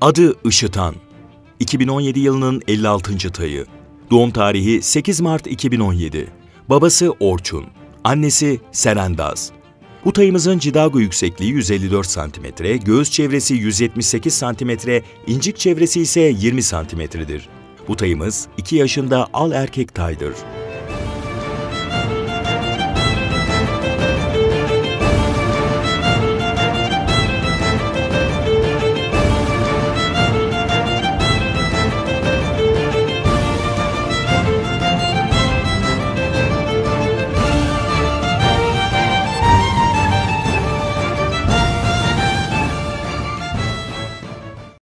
Adı Işıtan. 2017 yılının 56. tayı. Doğum tarihi 8 Mart 2017. Babası Orçun. Annesi Serendaz. Bu tayımızın cidago yüksekliği 154 cm, göğüs çevresi 178 cm, incik çevresi ise 20 cm'dir. Bu tayımız 2 yaşında al erkek taydır.